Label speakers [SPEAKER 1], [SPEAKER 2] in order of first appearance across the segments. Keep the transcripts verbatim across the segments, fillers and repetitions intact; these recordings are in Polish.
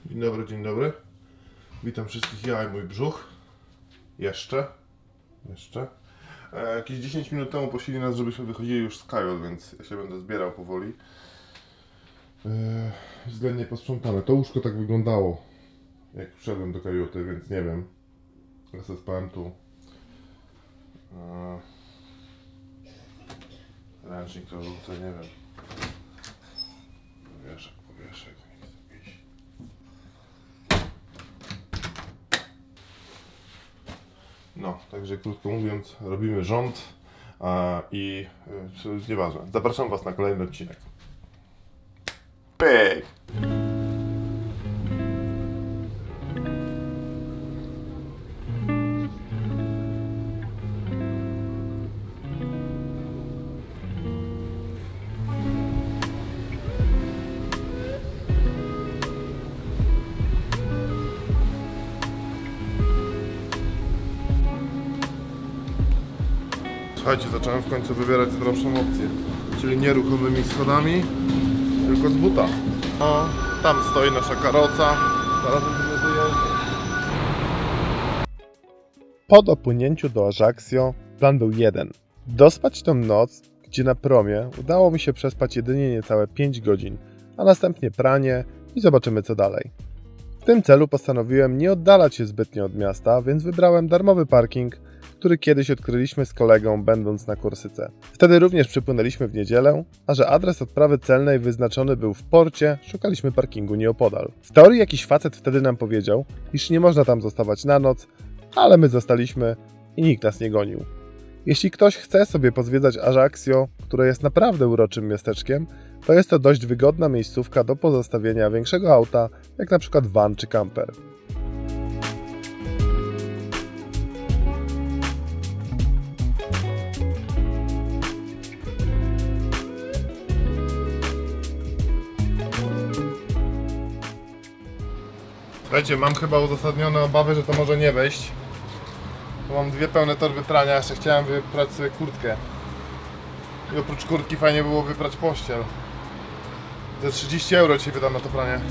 [SPEAKER 1] Dzień dobry, dzień dobry. Witam wszystkich, ja i mój brzuch. Jeszcze. Jeszcze. E, jakieś dziesięć minut temu prosili nas, żebyśmy wychodzili już z kajot, więc ja się będę zbierał powoli. E, względnie posprzątane. To łóżko tak wyglądało, jak wszedłem do kajuty, więc nie wiem. Ja sobie spałem tu. E, ręcznik to rzucę, nie wiem. Powieszek, powieszek. No, także krótko mówiąc, robimy rząd a, i to jest nieważne. Zapraszam Was na kolejny odcinek. Pyk! Słuchajcie, zacząłem w końcu wybierać zdrowszą opcję, czyli nie ruchomymi schodami, tylko z buta. O, tam stoi nasza karoca, zaraz będziemy wyjeżdżać.
[SPEAKER 2] Po dopłynięciu do Ajaccio plan był jeden. Dospać tą noc, gdzie na promie udało mi się przespać jedynie niecałe pięć godzin, a następnie pranie i zobaczymy co dalej. W tym celu postanowiłem nie oddalać się zbytnio od miasta, więc wybrałem darmowy parking, który kiedyś odkryliśmy z kolegą, będąc na Korsyce. Wtedy również przypłynęliśmy w niedzielę, a że adres odprawy celnej wyznaczony był w porcie, szukaliśmy parkingu nieopodal. W teorii jakiś facet wtedy nam powiedział, iż nie można tam zostawać na noc, ale my zostaliśmy i nikt nas nie gonił. Jeśli ktoś chce sobie pozwiedzać Ajaccio, które jest naprawdę uroczym miasteczkiem, to jest to dość wygodna miejscówka do pozostawienia większego auta, jak na przykład van czy camper.
[SPEAKER 1] Słuchajcie, mam chyba uzasadnione obawy, że to może nie wejść. Bo mam dwie pełne torby prania, jeszcze chciałem wyprać sobie kurtkę. I oprócz kurtki fajnie było wyprać pościel. Za trzydzieści euro dzisiaj wydam na to pranie.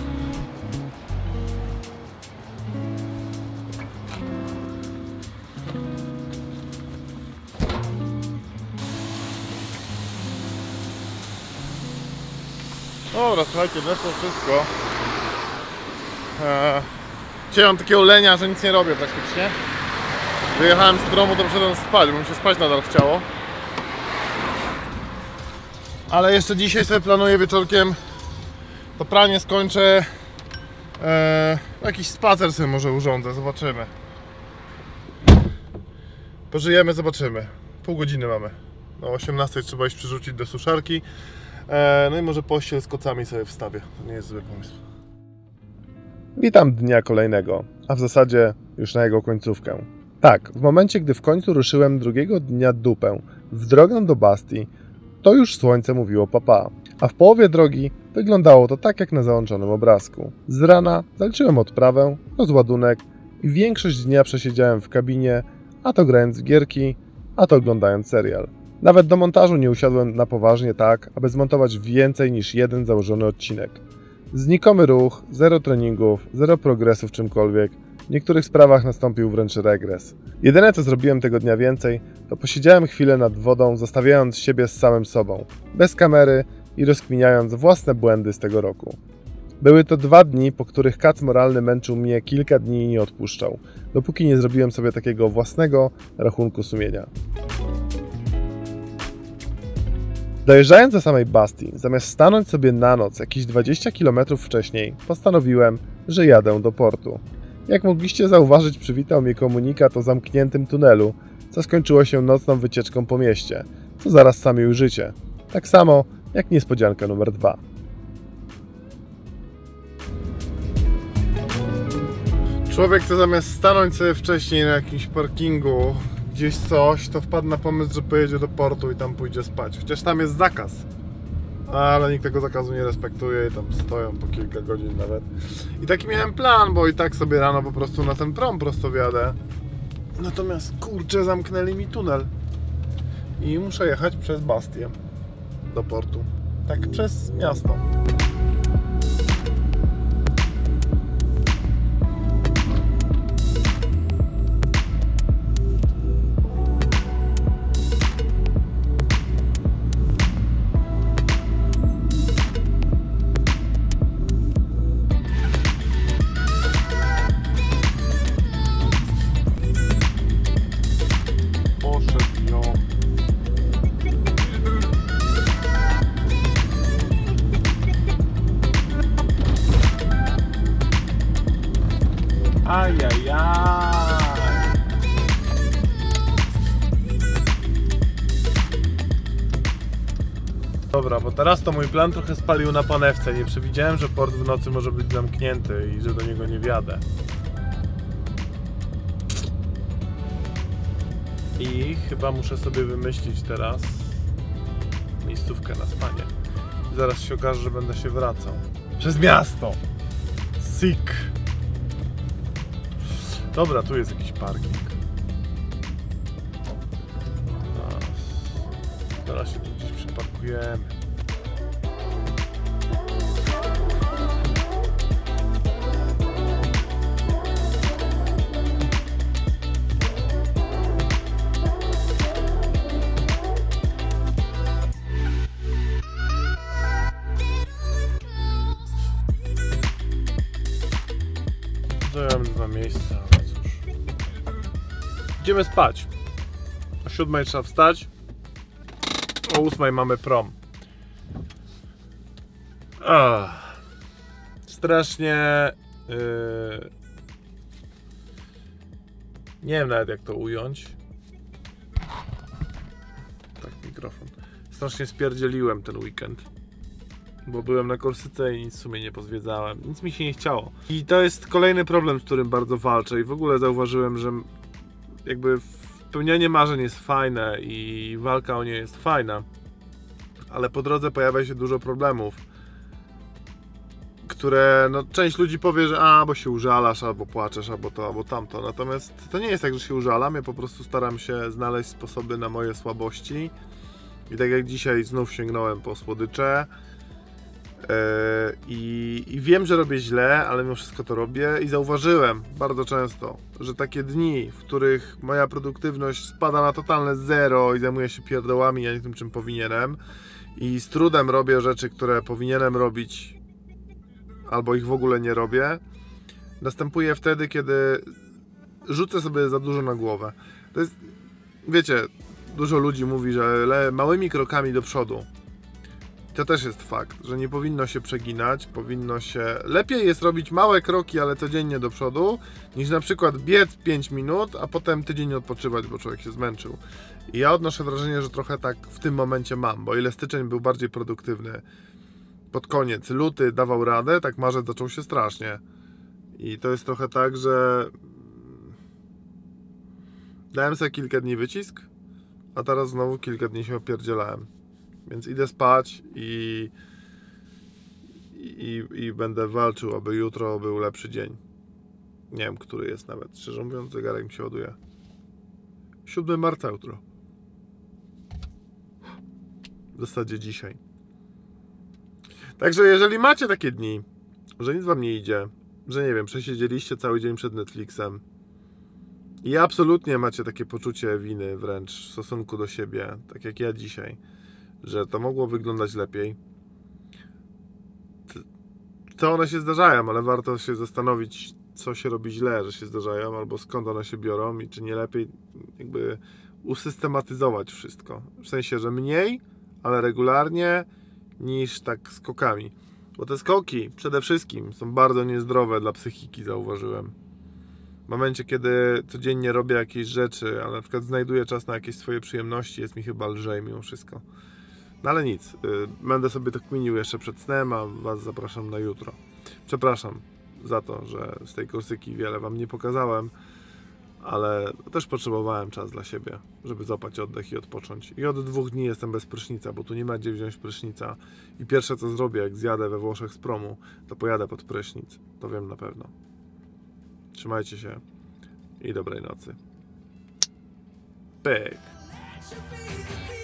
[SPEAKER 1] Dobra, słuchajcie, weszło wszystko. Eee, dzisiaj mam takiego lenia, że nic nie robię praktycznie. Wyjechałem z domu, to przyszedłem spać, bo mi się spać nadal chciało. Ale jeszcze dzisiaj sobie planuję wieczorkiem to pranie skończę. Eee, jakiś spacer sobie może urządzę, zobaczymy. Pożyjemy, zobaczymy. Pół godziny mamy. O osiemnastej trzeba iść przyrzucić do suszarki. Eee, no i może pościel z kocami sobie wstawię. To nie jest zły pomysł.
[SPEAKER 2] Witam dnia kolejnego, a w zasadzie już na jego końcówkę. Tak, w momencie gdy w końcu ruszyłem drugiego dnia dupę w drogę do Bastii, to już słońce mówiło papa, a w połowie drogi wyglądało to tak jak na załączonym obrazku. Z rana zaliczyłem odprawę, rozładunek i większość dnia przesiedziałem w kabinie, a to grając w gierki, a to oglądając serial. Nawet do montażu nie usiadłem na poważnie tak, aby zmontować więcej niż jeden założony odcinek. Znikomy ruch, zero treningów, zero progresu w czymkolwiek, w niektórych sprawach nastąpił wręcz regres. Jedyne co zrobiłem tego dnia więcej, to posiedziałem chwilę nad wodą, zostawiając siebie z samym sobą, bez kamery i rozkminiając własne błędy z tego roku. Były to dwa dni, po których kac moralny męczył mnie kilka dni i nie odpuszczał, dopóki nie zrobiłem sobie takiego własnego rachunku sumienia. Dojeżdżając do samej Bastii, zamiast stanąć sobie na noc jakieś dwadzieścia kilometrów wcześniej, postanowiłem, że jadę do portu. Jak mogliście zauważyć, przywitał mnie komunikat o zamkniętym tunelu, co skończyło się nocną wycieczką po mieście, co zaraz sami ujrzycie. Tak samo jak niespodzianka numer dwa.
[SPEAKER 1] Człowiek, co zamiast stanąć sobie wcześniej na jakimś parkingu, gdzieś coś, to wpadł na pomysł, że pojedzie do portu i tam pójdzie spać. Chociaż tam jest zakaz. Ale nikt tego zakazu nie respektuje i tam stoją po kilka godzin nawet. I taki miałem plan, bo i tak sobie rano po prostu na ten prom prosto wjadę. Natomiast kurczę, zamknęli mi tunel. I muszę jechać przez Bastię do portu. Tak przez miasto. Ajajaj. Dobra, bo teraz to mój plan trochę spalił na panewce. Nie przewidziałem, że port w nocy może być zamknięty i że do niego nie wjadę. I chyba muszę sobie wymyślić teraz miejscówkę na spanie. Zaraz się okaże, że będę się wracał. Przez miasto! Sick! Dobra, tu jest jakiś parking. Teraz, teraz się tu gdzieś przyparkujemy. Zająłem dwa miejsca, ale cóż. Idziemy spać. O siódmej trzeba wstać. O ósmej mamy prom. Ach. Strasznie... Yy... Nie wiem nawet jak to ująć. Tak, mikrofon. Strasznie spierdzieliłem ten weekend. Bo byłem na Korsyce i nic w sumie nie pozwiedzałem. Nic mi się nie chciało. I to jest kolejny problem, z którym bardzo walczę. I w ogóle zauważyłem, że jakby spełnianie marzeń jest fajne i walka o nie jest fajna. Ale po drodze pojawia się dużo problemów, które no, część ludzi powie, że a, bo się użalasz, albo płaczesz, albo to, albo tamto. Natomiast to nie jest tak, że się użalam. Ja po prostu staram się znaleźć sposoby na moje słabości. I tak jak dzisiaj znów sięgnąłem po słodycze. I, I wiem, że robię źle, ale mimo wszystko to robię i zauważyłem bardzo często, że takie dni, w których moja produktywność spada na totalne zero i zajmuję się pierdołami, a nie tym, czym powinienem i z trudem robię rzeczy, które powinienem robić albo ich w ogóle nie robię, następuje wtedy, kiedy rzucę sobie za dużo na głowę. To jest, wiecie, dużo ludzi mówi, że małymi krokami do przodu. To też jest fakt, że nie powinno się przeginać, powinno się... Lepiej jest robić małe kroki, ale codziennie do przodu, niż na przykład biec pięć minut, a potem tydzień odpoczywać, bo człowiek się zmęczył. I ja odnoszę wrażenie, że trochę tak w tym momencie mam, bo ile styczeń był bardziej produktywny pod koniec, luty dawał radę, tak marzec zaczął się strasznie. I to jest trochę tak, że... Dałem sobie kilka dni wycisk, a teraz znowu kilka dni się opierdzielałem. Więc idę spać i, i, i będę walczył, aby jutro był lepszy dzień. Nie wiem, który jest nawet. Szczerze mówiąc, zegarek mi się ładuje. siódmego marca jutro. W zasadzie dzisiaj. Także jeżeli macie takie dni, że nic wam nie idzie, że nie wiem, przesiedzieliście cały dzień przed Netflixem i absolutnie macie takie poczucie winy wręcz w stosunku do siebie, tak jak ja dzisiaj, że to mogło wyglądać lepiej, to one się zdarzają, ale warto się zastanowić, co się robi źle, że się zdarzają, albo skąd one się biorą i czy nie lepiej jakby usystematyzować wszystko. W sensie, że mniej, ale regularnie, niż tak skokami. Bo te skoki przede wszystkim są bardzo niezdrowe dla psychiki, zauważyłem. W momencie, kiedy codziennie robię jakieś rzeczy, ale na przykład znajduję czas na jakieś swoje przyjemności, jest mi chyba lżej mimo wszystko. No ale nic, yy, będę sobie to kminił jeszcze przed snem, a was zapraszam na jutro. Przepraszam za to, że z tej Korsyki wiele wam nie pokazałem, ale też potrzebowałem czas dla siebie, żeby złapać oddech i odpocząć. I od dwóch dni jestem bez prysznica, bo tu nie ma gdzie wziąć prysznica. I pierwsze co zrobię, jak zjadę we Włoszech z promu, to pojadę pod prysznic. To wiem na pewno. Trzymajcie się i dobrej nocy. Pyk.